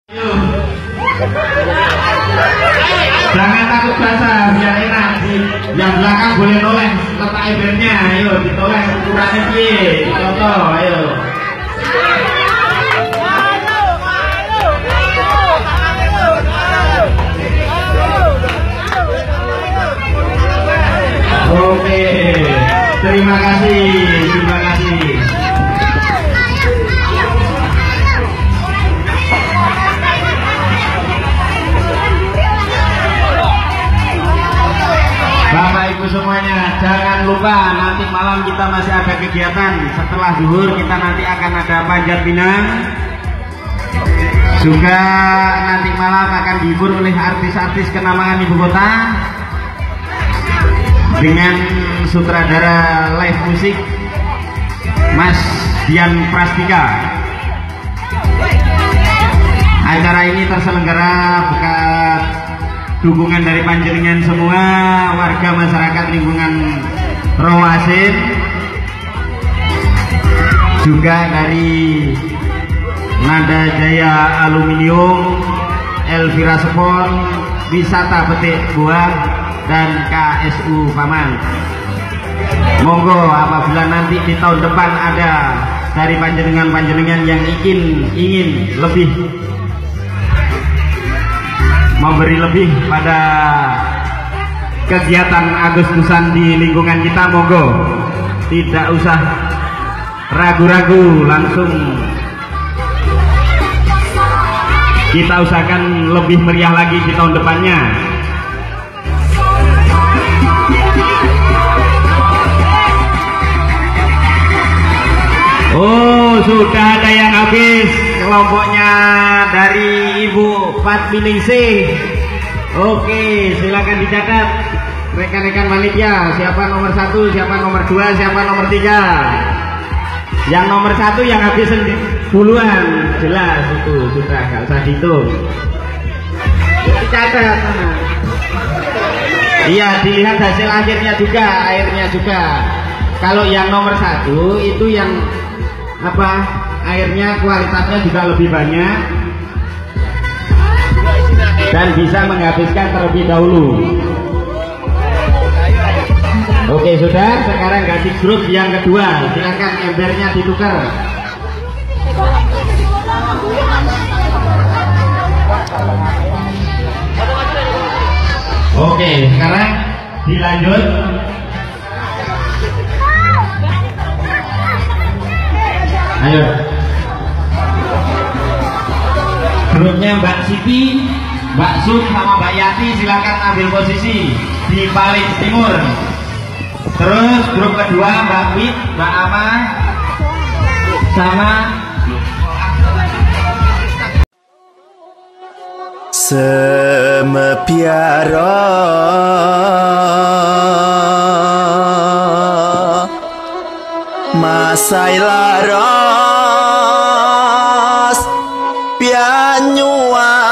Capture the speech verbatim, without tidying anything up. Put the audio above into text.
Jangan takut basah, biar enak. Yang belakang boleh noleh letak embernya. Ayo ditoleh ukurannya piye, dicontoh. Ayo. Oke, terima kasih, terima kasih. Bapak Ibu semuanya, jangan lupa nanti malam kita masih ada kegiatan. Setelah zuhur kita nanti akan ada panjat pinang. Juga nanti malam akan dihibur oleh artis-artis kenamaan ibu kota dengan sutradara live musik Mas Dian Prastika. Acara ini terselenggara berkat dukungan dari panjenengan semua warga masyarakat lingkungan Rawasin, juga dari Nada Jaya Aluminium, Elvira Sport, Wisata Petik Buah, dan K S U Paman. Monggo apabila nanti di tahun depan ada dari panjenengan-panjenengan yang ingin ingin lebih memberi lebih pada kegiatan Agustusan di lingkungan kita, monggo tidak usah ragu-ragu, langsung kita usahakan lebih meriah lagi di tahun depannya. Oh, sudah ada yang habis. Kelompoknya dari Ibu Fatminingsih. Oke, silakan dicatat rekan-rekan panitia, siapa nomor satu, siapa nomor dua, siapa nomor tiga. Yang nomor satu yang habis duluan, jelas itu sudah nggak usah dihitung. Dicatat. Iya, dilihat hasil akhirnya juga, airnya juga. Kalau yang nomor satu itu yang apa? Airnya kualitasnya juga lebih banyak dan bisa menghabiskan terlebih dahulu. Oke, sudah. Sekarang ganti grup yang kedua. Silakan embernya ditukar. Oke, sekarang dilanjut. Ayo. Grupnya Mbak Siti, Mbak Suk sama Mbak Yati silakan ambil posisi di paling timur. Terus grup kedua Mbak Wit, Mbak Ama sama Semepiara Masai laras pianyuan